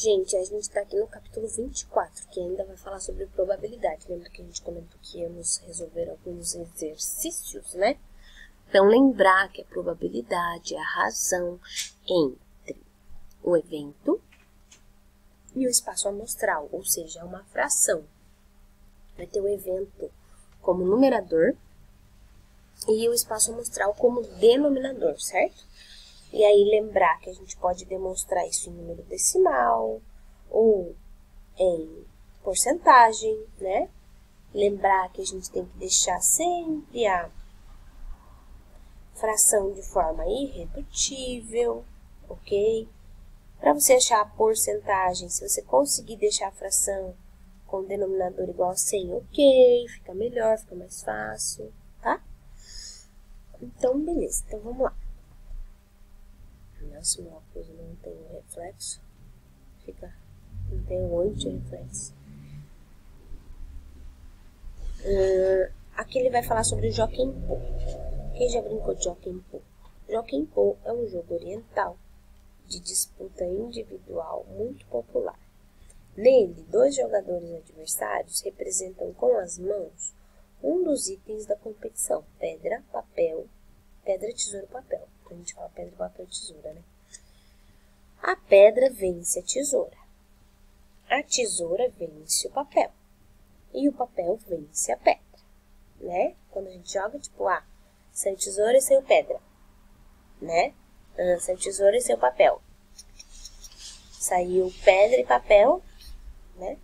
Gente, a gente tá aqui no capítulo 24, que ainda vai falar sobre probabilidade. Lembra que a gente comentou que íamos resolver alguns exercícios, né? Então, lembrar que a probabilidade é a razão entre o evento e o espaço amostral, ou seja, é uma fração. Vai ter o evento como numerador e o espaço amostral como denominador, certo? E aí lembrar que a gente pode demonstrar isso em número decimal ou em porcentagem, né? Lembrar que a gente tem que deixar sempre a fração de forma irredutível, ok? Para você achar a porcentagem, se você conseguir deixar a fração com o denominador igual a 100, ok, fica melhor, fica mais fácil, tá? Então, beleza, então vamos lá. Nossa, meu óculos não tem reflexo, não tem um anti-reflexo. Aqui ele vai falar sobre o Jockey-Pô. Quem já brincou de Jockey-Pô? Jockey-Pô é um jogo oriental de disputa individual muito popular. Nele, 2 jogadores adversários representam com as mãos um dos itens da competição: pedra, tesoura, papel. A gente fala pedra, papel, tesoura, né? A pedra vence a tesoura vence o papel e o papel vence a pedra, né? Quando a gente joga, tipo, sem tesoura e sem pedra, né? Sem tesoura e sem papel. Saiu pedra e papel, né?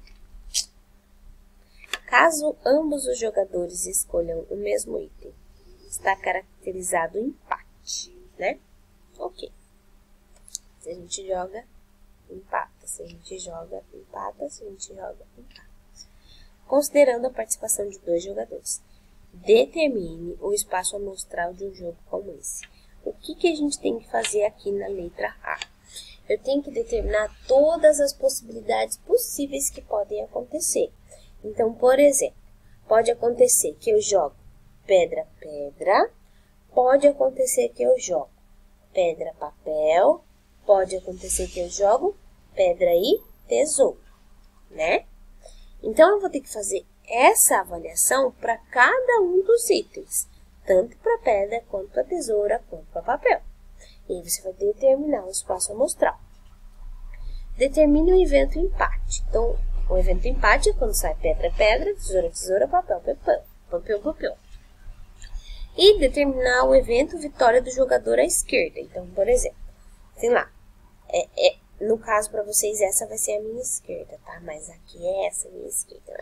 Caso ambos os jogadores escolham o mesmo item, está caracterizado empate, né? Ok. Se a gente joga, empata. Se a gente joga, empata. Se a gente joga, empata. Considerando a participação de 2 jogadores, determine o espaço amostral de um jogo como esse. O que a gente tem que fazer aqui na letra A? Eu tenho que determinar todas as possibilidades possíveis que podem acontecer. Então, por exemplo, pode acontecer que eu jogo pedra, pedra. Pode acontecer que eu jogo pedra, papel. Pode acontecer que eu jogo pedra e tesoura, né? Então, eu vou ter que fazer essa avaliação para cada um dos itens, tanto para pedra, quanto para tesoura, quanto para papel. E aí você vai determinar o espaço amostral. Determine o evento empate. Então, o evento empate é quando sai pedra, pedra, tesoura, tesoura, papel, papel, papel, papel. E determinar o evento vitória do jogador à esquerda. Então, por exemplo, sei lá, no caso para vocês essa vai ser a minha esquerda, tá? Mas aqui é essa a minha esquerda.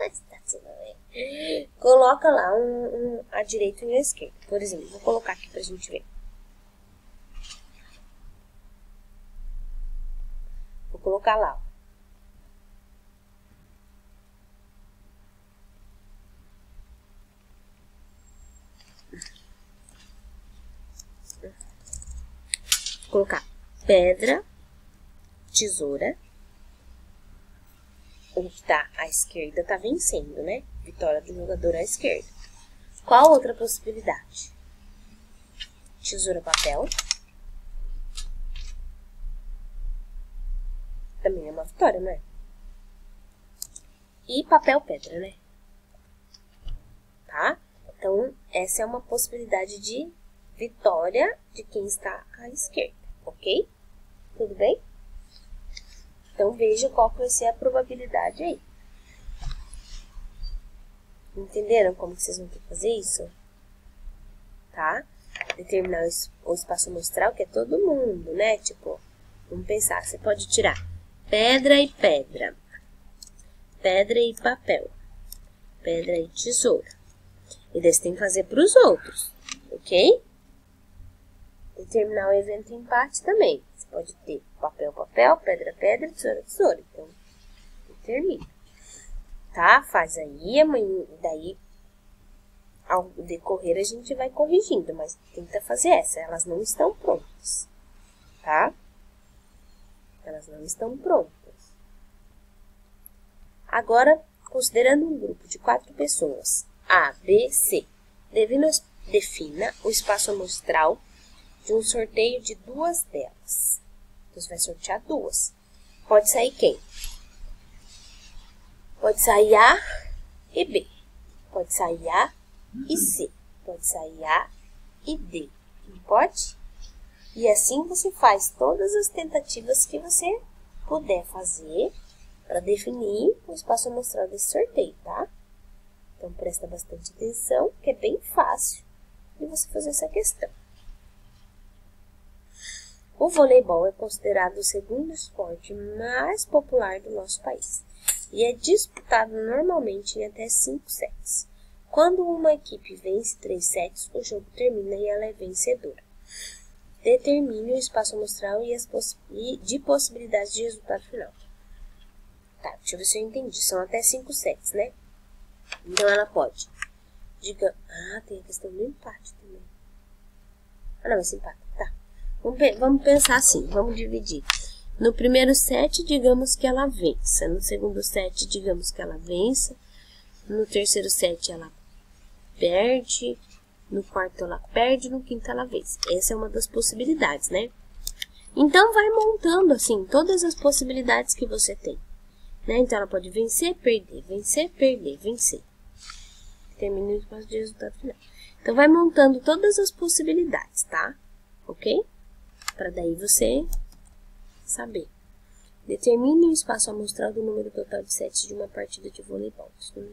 Coloca lá a direita e a esquerda. Por exemplo, vou colocar aqui pra gente ver. Vou colocar lá, ó. Vou colocar pedra, tesoura. O que tá à esquerda tá vencendo, né? Vitória do jogador à esquerda. Qual outra possibilidade? Tesoura, papel. Também é uma vitória, né? E papel, pedra, né? Tá? Então, essa é uma possibilidade de vitória de quem está à esquerda, ok? Tudo bem? Então, veja qual vai ser a probabilidade aí. Entenderam como que vocês vão ter que fazer isso? Tá? Determinar o espaço amostral, que é todo mundo, né? Tipo, vamos pensar, você pode tirar pedra e pedra, pedra e papel, pedra e tesoura. E daí você tem que fazer para os outros, ok? Determinar o evento empate também. Você pode ter papel, papel, pedra, pedra, tesoura, tesoura. Então, determina. Tá? Faz aí, amanhã, daí, ao decorrer, a gente vai corrigindo, mas tenta fazer essa. Elas não estão prontas, tá? Elas não estão prontas. Agora, considerando um grupo de 4 pessoas, A, B, C, defina o espaço amostral de um sorteio de 2 delas. Então, você vai sortear 2. pode sair quem? Pode sair A e B. Pode sair A e C. Pode sair A e D. Não pode? E assim você faz todas as tentativas que você puder fazer para definir o espaço amostral desse sorteio, tá? Então, presta bastante atenção, que é bem fácil de você fazer essa questão. O voleibol é considerado o segundo esporte mais popular do nosso país e é disputado normalmente em até 5 sets. Quando uma equipe vence 3 sets, o jogo termina e ela é vencedora. Determine o espaço amostral e de possibilidades de resultado final. Tá, deixa eu ver se eu entendi. São até 5 sets, né? Então, ela pode. Tem a questão do empate também. Não, esse empate, tá. Vamos pensar assim, vamos dividir. No primeiro set, digamos que ela vença. No segundo set, digamos que ela vença. No terceiro set, ela perde. No quarto, ela perde. No quinto, ela vence. Essa é uma das possibilidades, né? Então, vai montando, assim, todas as possibilidades que você tem. Né? Então, ela pode vencer, perder, vencer. Termina o espaço de resultado final. Então, vai montando todas as possibilidades, tá? Ok? Para daí você saber. Determine o espaço amostral do número total de sets de uma partida de voleibol.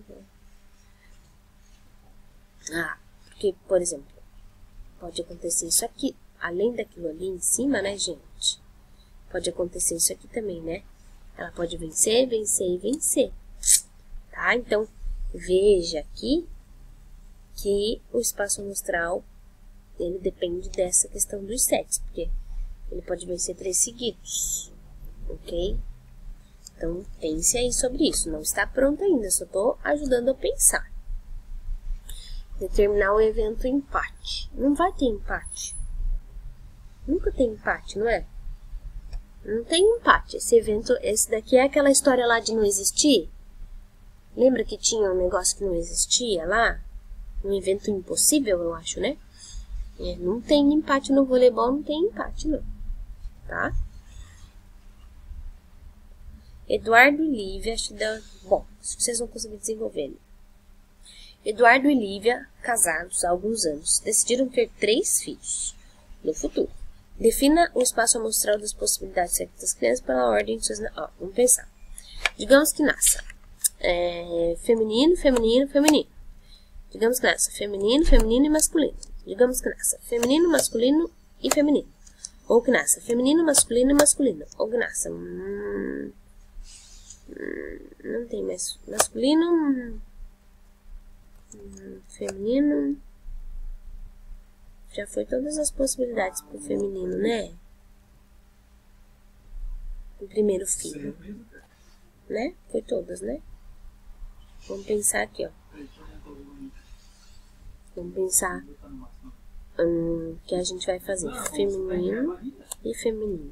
Porque, por exemplo, pode acontecer isso aqui. Além daquilo ali em cima, né, gente? Pode acontecer isso aqui também, né? Ela pode vencer, vencer e vencer. Tá? Então, veja aqui que o espaço amostral, ele depende dessa questão dos sets. Porque ele pode vencer 3 seguidos. Ok? Então, pense aí sobre isso. Não está pronto ainda, só estou ajudando a pensar. Determinar o evento empate. Não vai ter empate. Nunca tem empate, não é? Não tem empate. Esse daqui é aquela história lá de não existir. Lembra que tinha um negócio que não existia lá? Um evento impossível, eu acho, né? Não tem empate no voleibol, não tem empate, não. Tá? Eduardo e Lívia, bom, vocês vão conseguir desenvolver. Eduardo e Lívia, casados há alguns anos, decidiram ter 3 filhos no futuro. Defina o espaço amostral das possibilidades sexuais das crianças pela ordem de suas... vamos pensar. Digamos que nasça feminino, feminino, feminino. Digamos que nasça feminino, feminino e masculino. Digamos que nasça feminino, masculino e feminino. Ou que nasça feminino, masculino e masculino. Ou que nasça... não tem mais masculino... feminino... Já foi todas as possibilidades pro feminino, né? O primeiro filho. Né? Foi todas, né? Vamos pensar aqui, ó. Vamos pensar que a gente vai fazer feminino e feminino.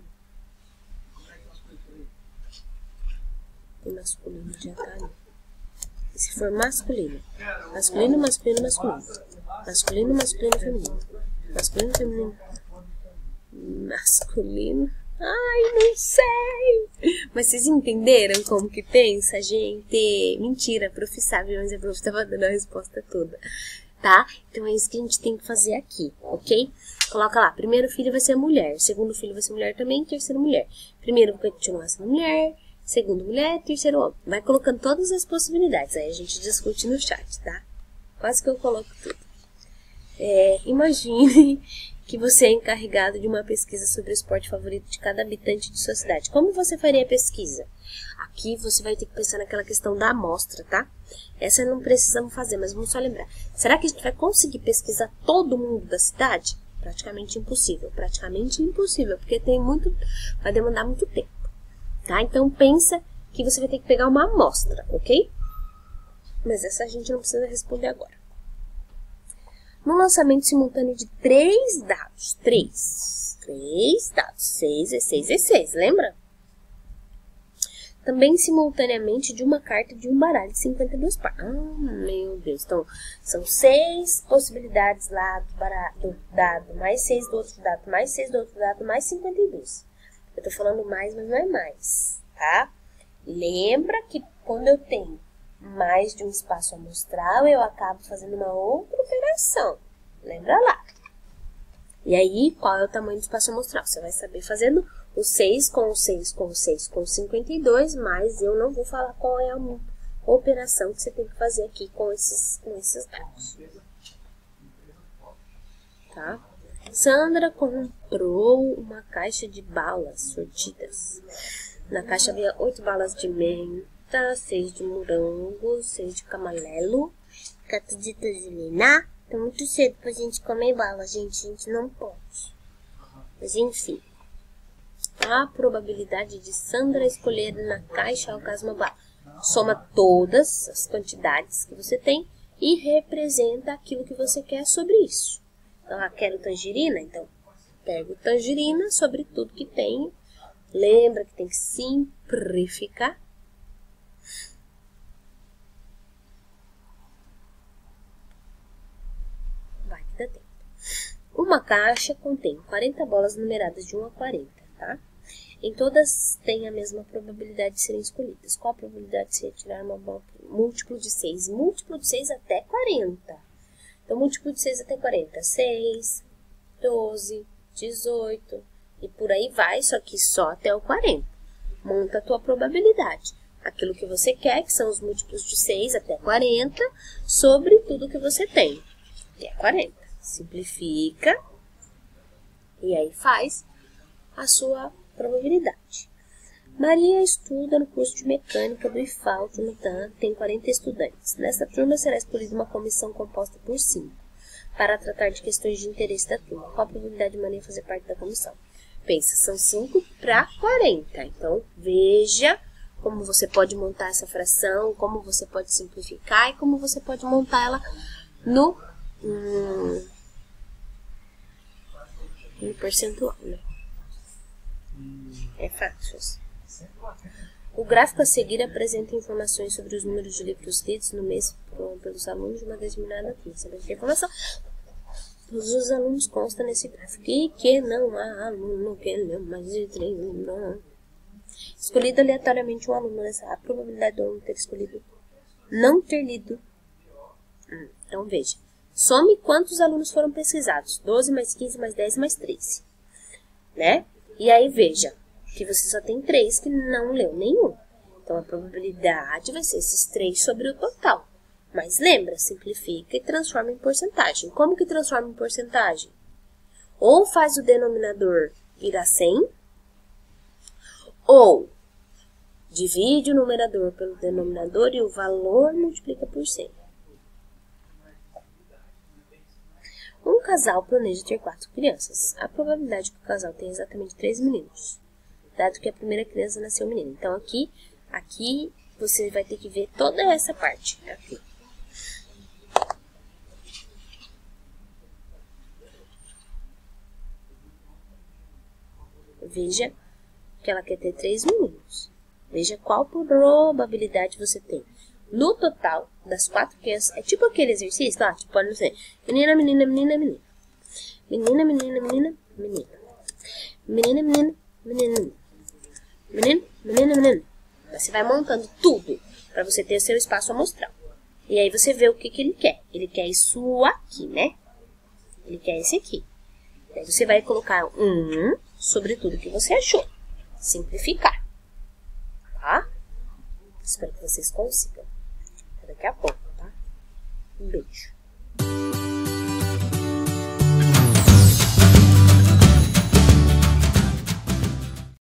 E masculino já tá ali. E se for masculino? Masculino, masculino, masculino. Masculino, masculino, feminino. Masculino, feminino. Masculino. Ai, não sei. Mas vocês entenderam como que pensa, gente? Mentira, a prof sabe, mas a prof estava dando a resposta toda. Tá? Então é isso que a gente tem que fazer aqui, ok? Coloca lá, primeiro filho vai ser mulher, segundo filho vai ser mulher também, terceiro mulher. Primeiro vai continuar sendo mulher, segundo mulher, terceiro homem. Vai colocando todas as possibilidades, aí a gente discute no chat, tá? Quase que eu coloco tudo. Imagine que você é encarregado de uma pesquisa sobre o esporte favorito de cada habitante de sua cidade. Como você faria a pesquisa? Aqui você vai ter que pensar naquela questão da amostra, tá? Essa não precisamos fazer, mas vamos só lembrar. Será que a gente vai conseguir pesquisar todo mundo da cidade? Praticamente impossível. Praticamente impossível, porque vai demandar muito tempo. Tá? Então pensa que você vai ter que pegar uma amostra, ok? Mas essa a gente não precisa responder agora. No lançamento simultâneo de 3 dados. 3 dados. 6 e 6 e 6, lembra? Também simultaneamente de uma carta de um baralho de 52 par. Meu Deus. Então, são 6 possibilidades lá do dado, mais 6 do outro dado, mais 6 do outro dado, mais 52. Eu tô falando mais, mas não é mais, tá? Lembra que quando eu tenho mais de um espaço amostral, eu acabo fazendo uma outra operação. Lembra lá. E aí, qual é o tamanho do espaço amostral? Você vai saber fazendo o 6 com o 6 com o 6 com 52, mas eu não vou falar qual é a operação que você tem que fazer aqui com esses dados. Tá? Sandra comprou uma caixa de balas sortidas. Na caixa havia 8 balas de menta, 6 de morango, 6 de camalelo, 14 de liná. Tá muito cedo pra gente comer bala, gente. A gente não pode. Mas enfim. A probabilidade de Sandra escolher na caixa ao caso uma bala. Soma todas as quantidades que você tem e representa aquilo que você quer sobre isso. Então, quero tangerina? Então, pego tangerina sobre tudo que tem. Lembra que tem que simplificar. Vai que dá tempo. Uma caixa contém 40 bolas numeradas de 1 a 40, tá? Em todas tem a mesma probabilidade de serem escolhidas. Qual a probabilidade de se retirar uma bola? Múltiplo de 6. Múltiplo de 6 até 40. Então, múltiplo de 6 até 40. 6, 12, 18 e por aí vai, só que só até o 40. Monta a tua probabilidade. Aquilo que você quer, que são os múltiplos de 6 até 40, sobre tudo que você tem, que é 40. Simplifica e aí faz a sua probabilidade. Maria estuda no curso de mecânica do IFAL, no TAM, tem 40 estudantes. Nesta turma será escolhida uma comissão composta por 5, para tratar de questões de interesse da turma. Qual a probabilidade de Maria fazer parte da comissão? Pensa, são 5 para 40. Então, veja como você pode montar essa fração, como você pode simplificar e como você pode montar ela no percentual, né? É fácil. O gráfico a seguir apresenta informações sobre os números de livros lidos no mês pelos alunos de uma determinada turma. Sabe que informação? Todos os alunos constam nesse gráfico. E que não há aluno que leu mais de 3 livros. Escolhido aleatoriamente um aluno nessa. A probabilidade do aluno ter escolhido não ter lido. Então veja. Some quantos alunos foram pesquisados. 12 mais 15 mais 10 mais 13. Né? E aí veja que você só tem 3 que não leu nenhum. Então, a probabilidade vai ser esses 3 sobre o total. Mas lembra, simplifica e transforma em porcentagem. Como que transforma em porcentagem? Ou faz o denominador virar 100, ou divide o numerador pelo denominador e o valor multiplica por 100. Um casal planeja ter 4 crianças. A probabilidade que o casal tenha exatamente 3 meninos, dado que a primeira criança nasceu menina. Então, aqui você vai ter que ver toda essa parte. Aqui. Veja que ela quer ter 3 meninos. Veja qual probabilidade você tem. No total das 4 crianças, é tipo aquele exercício, tá? Tipo, pode ser menina, menina, menina, menina. Menina, menina, menina, menina. Menina, menina, menina. Menino, menina, menina. Você vai montando tudo para você ter o seu espaço amostral. E aí você vê o que ele quer. Ele quer isso aqui, né? Ele quer esse aqui. Aí você vai colocar sobre tudo que você achou. Simplificar. Tá? Espero que vocês consigam. Até daqui a pouco, tá? Um beijo.